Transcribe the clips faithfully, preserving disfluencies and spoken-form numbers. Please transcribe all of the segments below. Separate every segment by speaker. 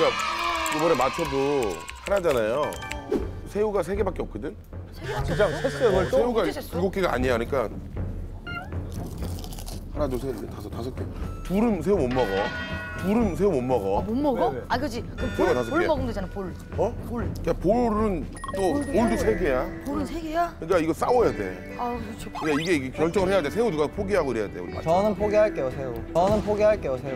Speaker 1: 우리가 이번에 맞춰도 하나잖아요. 새우가 세 개밖에 없거든.
Speaker 2: 진짜 셌어요, 뭘 또?
Speaker 1: 새우가 일곱 개가 아니야. 그러니까 하나, 둘, 셋, 넷, 다섯, 다섯 개. 둘은 새우 못 먹어. 둘은 새우 못 먹어.
Speaker 3: 못 먹어?
Speaker 2: 왜, 왜?
Speaker 3: 아 그지. 그럼
Speaker 1: 새우가
Speaker 3: 볼,
Speaker 1: 다섯
Speaker 3: 볼
Speaker 1: 개.
Speaker 3: 먹으면 되잖아. 볼.
Speaker 1: 어?
Speaker 3: 볼.
Speaker 1: 야 볼은 또 볼도 세 개야.
Speaker 3: 볼은 세 개야?
Speaker 1: 그러니까 이거 싸워야 돼.
Speaker 3: 아우 그렇죠.
Speaker 1: 그러니까 이게, 이게 결정을 해야 돼. 새우 누가 포기하고 이래야 돼. 우리 맞춰.
Speaker 4: 저는 포기할게요, 새우. 저는 포기할게요, 새우.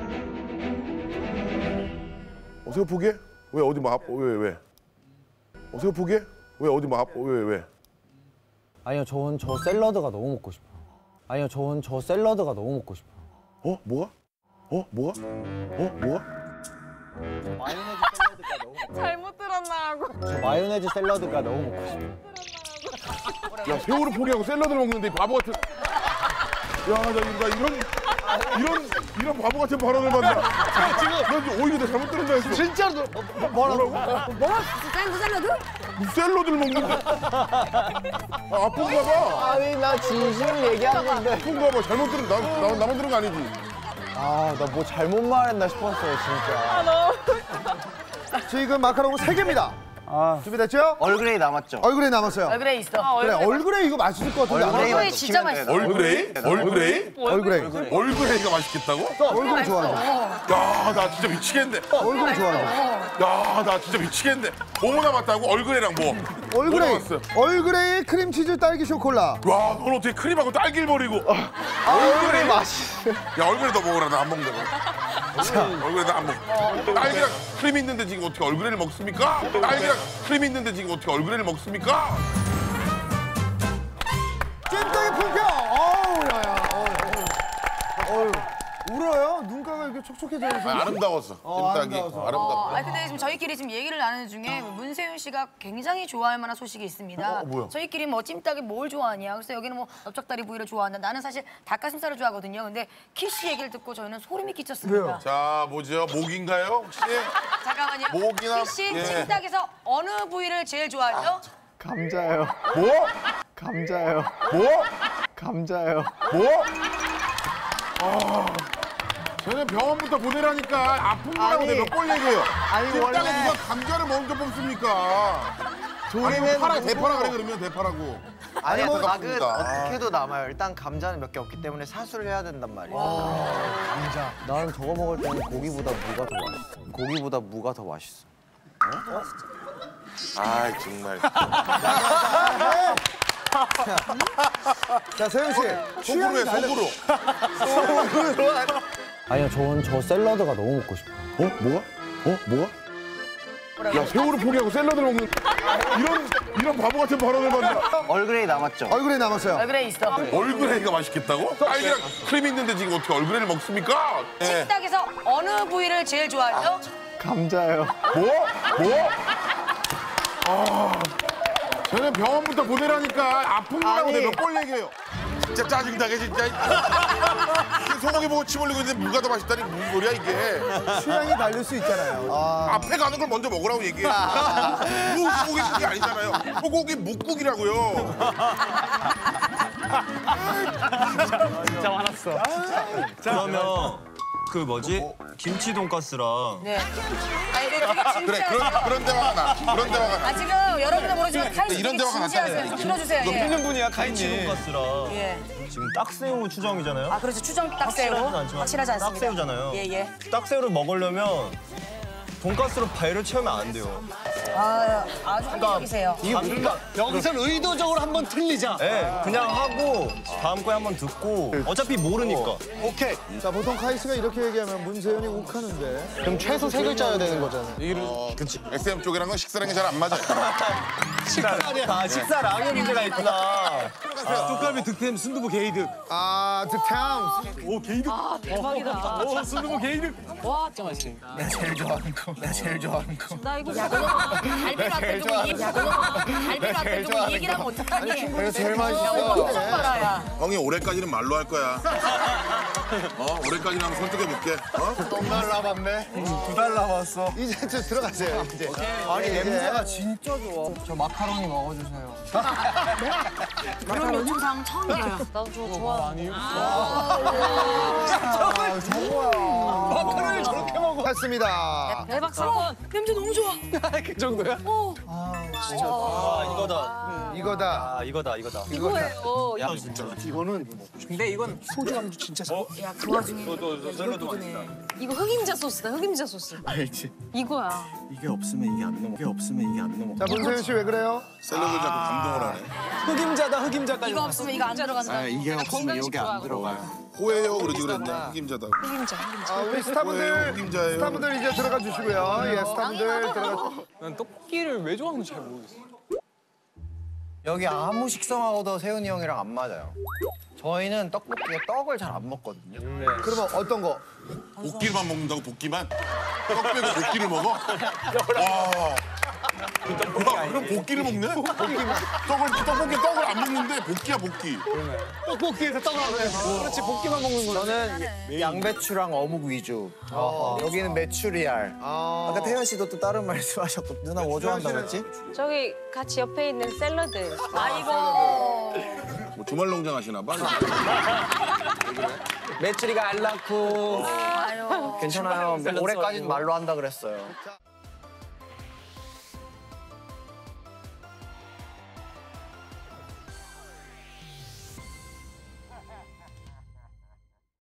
Speaker 1: 어, 새우 포기해? 왜 어디 뭐 아파? 왜 왜? 어, 새우 포기해? 왜 어디 뭐 아파? 왜 왜?
Speaker 4: 아니요, 저는 저 샐러드가 너무 먹고 싶어요. 아니요, 저는 저 샐러드가 너무 먹고 싶어요.
Speaker 1: 어? 뭐가? 어? 뭐가? 어? 뭐가?
Speaker 4: 마요네즈 샐러드가 너무 먹고
Speaker 3: 잘못 들었나 하고.
Speaker 4: 저 마요네즈 샐러드가 너무 먹고 싶어요.
Speaker 1: 야 새우를 포기하고 샐러드를 먹는데 이 바보 같은. 야, 나, 나 이런 이런 이런 바보 같은 발언을 받나? 지금 너 오히려 더 잘못 들은다 했어.
Speaker 2: 진짜로 뭐, 뭐라고?
Speaker 3: 뭐? 샌드 샐러드?
Speaker 1: 뭐 샐러드를 먹는데? 아, 아픈가 봐.
Speaker 4: 아니, 나 진심을 얘기한 건데.
Speaker 1: 아픈가 봐. 잘못 들은 나, 나 나만 들은 거 아니지?
Speaker 4: 아, 나 뭐 잘못 말했나 싶었어요, 진짜.
Speaker 2: 지금 마카롱은 세 개입니다.
Speaker 4: 아,
Speaker 2: 준비됐죠?
Speaker 5: 얼그레이 남았죠?
Speaker 2: 얼그레이 남았어요.
Speaker 3: 얼그레이 있어.
Speaker 2: 그래, 얼그레이 이거 맛있을 것 같은데. 안
Speaker 3: 얼그레이
Speaker 2: 먹어봤어.
Speaker 3: 진짜 맛있어.
Speaker 1: 얼그레이? 얼그레이?
Speaker 2: 얼그레이.
Speaker 1: 얼그레이가 맛있겠다고?
Speaker 2: 또 얼굴 좋아하죠.
Speaker 1: 야, 나 진짜 미치겠네.
Speaker 2: 얼굴 좋아하죠.
Speaker 1: 야, 나 진짜 미치겠네. 뭐 남았다고? 얼그레이랑 뭐? 뭐
Speaker 2: 얼그레이.
Speaker 1: 남았어?
Speaker 2: 얼그레이 크림치즈 딸기 쇼콜라.
Speaker 1: 와, 넌 어떻게 크림하고 딸기를 버리고?
Speaker 2: 얼그레이 맛있어.
Speaker 1: 야, 얼그레이 너 먹어라. 나 안 먹는다고. 얼그레이 나 안 먹어. 딸기랑 크림 있는데 지금 어떻게 얼그레이를 먹습니까? 딸기랑 크림 있는데 지금 어떻게 얼그레이를 먹습니까?
Speaker 2: 찜닭의 품격. 어우, 야야. 어우. 울어요? 눈가가 이렇게 촉촉해져서.
Speaker 1: 아, 아름다웠어.
Speaker 2: 어,
Speaker 1: 찜닭이.
Speaker 2: 아름다워서.
Speaker 3: 어,
Speaker 1: 아름답다.
Speaker 3: 아 근데 지금 저희끼리 지금 얘기를 나누는 중에 문세윤 씨가 굉장히 좋아할 만한 소식이 있습니다.
Speaker 1: 어, 어, 뭐야?
Speaker 3: 저희끼리 뭐 찜닭이 뭘 좋아하냐. 그래서 여기는 뭐 넓적다리 부위를 좋아한다. 나는 사실 닭가슴살을 좋아하거든요. 근데 키씨 얘기를 듣고 저희는 소름이 끼쳤습니다.
Speaker 2: 왜요?
Speaker 1: 자, 뭐죠? 목인가요? 혹시?
Speaker 3: 잠깐만요.
Speaker 1: 목이나-
Speaker 3: 키씨
Speaker 1: 예.
Speaker 3: 찜닭에서 어느 부위를 제일 좋아하죠?
Speaker 4: 감자요.
Speaker 1: 뭐?
Speaker 4: 감자요.
Speaker 1: 뭐?
Speaker 4: 감자요.
Speaker 1: 뭐? 아, 쟤는 병원부터 보내라니까. 아픈 거라고
Speaker 4: 아니,
Speaker 1: 내가 몇 번 얘기해요.
Speaker 4: 아니,
Speaker 1: 찜닭에
Speaker 4: 원래-
Speaker 1: 누가 감자를 먼저 뽑습니까? 아니, 뭐 파라, 대파라 그래 그러면 대파라고.
Speaker 5: 아니,
Speaker 1: 뭐,
Speaker 5: 닭은
Speaker 1: 아.
Speaker 5: 어떻게 해도 남아요. 일단 감자는 몇 개 없기 때문에 사수를 해야 된단 말이에요.
Speaker 4: 나는 저거 먹을 때는 고기보다 무가 더 맛있어.
Speaker 5: 고기보다 무가 더 맛있어.
Speaker 1: 아이, 정말.
Speaker 2: 자, 세윤 씨.
Speaker 1: 속으로 해, 속으로.
Speaker 4: 아니요, 저는 저 샐러드가 너무 먹고 싶어요.
Speaker 1: 어? 뭐가? 어? 뭐가? 야, 새우를 포기하고 샐러드를 먹는 이런 이런 바보 같은 발언을 받나?
Speaker 5: 얼그레이 남았죠?
Speaker 2: 얼그레이 남았어요.
Speaker 3: 얼그레이 있어.
Speaker 1: 얼그레이가 맛있겠다고? 딸기랑 크림 있는데 지금 어떻게 얼그레이를 먹습니까? 예.
Speaker 3: 찜닭에서 어느 부위를 제일 좋아하죠?
Speaker 4: 감자요.
Speaker 1: 뭐? 뭐? 아, 쟤는 병원부터 보내라니까. 아픈 거라고
Speaker 2: 아니.
Speaker 1: 내가 몇 번 얘기해요. 진짜 짜증나게 진짜. 소고기 보고 침 흘리고 있는데 무가 더 맛있다니 무슨 소리야 이게.
Speaker 2: 취향이 다를 수 있잖아요. 아.
Speaker 1: 앞에 가는 걸 먼저 먹으라고 얘기해. 무 소고기 국이 아니잖아요. 소고기 묵국이라고요.
Speaker 6: 진짜 화났어. 그러면 그 뭐지? 김치 돈가스랑
Speaker 3: 네. 아니, 근데 되게 진지하세요.
Speaker 1: 그래 그런 그런 대화가 나. 그런 대화가 나.
Speaker 3: 아 지금 여러분들 모르지만 카이 씨
Speaker 1: 이런
Speaker 3: 되게
Speaker 1: 대화가
Speaker 3: 진지하세요.
Speaker 1: 나타나요.
Speaker 3: 좀 들어주세요. 예.
Speaker 6: 있는 분이야, 김치 돈가스랑
Speaker 3: 예.
Speaker 6: 지금 딱새우 추정이잖아요.
Speaker 3: 아 그렇죠. 추정 딱새우.
Speaker 6: 확실하진 않지만
Speaker 3: 확실하지 않습니다.
Speaker 6: 딱새우잖아요.
Speaker 3: 예 예.
Speaker 6: 딱새우를 먹으려면 돈가스로 배를 채우면 안 돼요.
Speaker 3: 아 아주 합리적이세요.
Speaker 6: 그러니까
Speaker 2: 여기서는 의도적으로 한번 틀리자.
Speaker 6: 네, 그냥 하고 다음 거에 한번 듣고 어차피 모르니까.
Speaker 2: 오케이. 자, 보통 카이 씨가 이렇게 얘기하면 문세윤이 욱하는데.
Speaker 4: 그럼 최소 세 글자여야 되는 거잖아요.
Speaker 1: 어, 그치. 에스엠 쪽이랑은 식사량이 잘 안 맞아.
Speaker 6: 아, 식사량에 문제가 있구나.
Speaker 7: 뚝갈비 득템 순두부 게이득.
Speaker 2: 아, The Towns.
Speaker 7: 오 게이득.
Speaker 3: 아 대박이다.
Speaker 7: 오 순두부 게이득.
Speaker 3: 와 진짜 맛있네.
Speaker 7: 내가 제일 좋아하는 거. 내가 제일 좋아하는 거.
Speaker 3: 나 이거 야 그거 갈비로 앞에 두고 이 야 그거 갈비로 앞에 두고 이 얘기를 하면 어떡하니?
Speaker 2: 내가 제일
Speaker 3: 야,
Speaker 2: 맛있어.
Speaker 3: 오빠 표정 봐라 야.
Speaker 1: 형이 올해까지는 말로 할 거야. 어, 올해까지는 한번 선택해볼게. 어?
Speaker 2: 달 남았네.
Speaker 6: 두 달 남았어.
Speaker 2: 이제 좀 들어가세요, 이제.
Speaker 5: 아니
Speaker 2: 예,
Speaker 5: 냄새가 진짜 좋아. 저 마카로니 먹어주세요.
Speaker 3: 이런 요청사항 처음 들어요.
Speaker 8: 나도 저거 좋아.
Speaker 6: 마카로니를 저렇게 먹어.
Speaker 2: 했습니다.
Speaker 8: 대박 사건.
Speaker 3: 냄새 너무 좋아.
Speaker 7: 그 정도야?
Speaker 6: 아 이거다.
Speaker 2: 이거다.
Speaker 6: 아 이거다 이거다.
Speaker 8: 이거예요.
Speaker 6: 야 진짜.
Speaker 7: 근데 이건 소주 안주 진짜 잘.
Speaker 3: 야, 그 와중에
Speaker 6: 너너 샐러드 맛있다.
Speaker 8: 이거 흑임자 소스다. 흑임자 소스.
Speaker 6: 알지.
Speaker 8: 이거야.
Speaker 6: 이게 없으면 이게 안 넘어. 이게 없으면 이게 안 넘어.
Speaker 2: 자, 문세윤 씨 왜 그래요?
Speaker 1: 샐러드 자꾸 감동을 하네.
Speaker 7: 흑임자다 흑임자까지.
Speaker 3: 이거 없으면 이거 안 들어간다.
Speaker 6: 아 이게 없으면 여기 안 들어가요.
Speaker 1: 호해요 그러지 그랬네. 흑임자다.
Speaker 8: 흑임자. 흑임자.
Speaker 2: 아, 우리
Speaker 1: 뭐예요,
Speaker 2: 스타분들,
Speaker 1: 흑임자예요?
Speaker 2: 스타분들 이제 들어가 주시고요. 예, 스타분들 들어가.
Speaker 7: 난 떡볶이를 왜 좋아하는지 잘 모르겠어.
Speaker 5: 여기 아무 식성하고도 세훈이 형이랑 안 맞아요. 저희는 떡볶이에 떡을 잘 안 먹거든요.
Speaker 2: 그러면 어떤 거?
Speaker 1: 볶기만 먹는다고 볶기만? 떡 빼고 볶기를 먹어? 와. 야, 그럼 볶기를 먹네? 볶기만. 떡을 떡볶이 떡을 안 먹는데 볶기야 볶기.
Speaker 7: 떡볶이에서 떡을 안 해. 그렇지 볶기만 먹는 거지.
Speaker 5: 저는 양배추랑 어묵 위주. 여기는 메추리알.
Speaker 2: 아,
Speaker 5: 아까 태현 씨도 또 다른 말씀하셨고 누나 뭐 좋아한다고 했지?
Speaker 8: 저기 같이 옆에 있는 샐러드.
Speaker 3: 아이고.
Speaker 1: 뭐 주말 농장 하시나 봐.
Speaker 5: 메추리가 알라쿠.
Speaker 3: 아유.
Speaker 5: 괜찮아요. 올해까지는 말로 한다 그랬어요.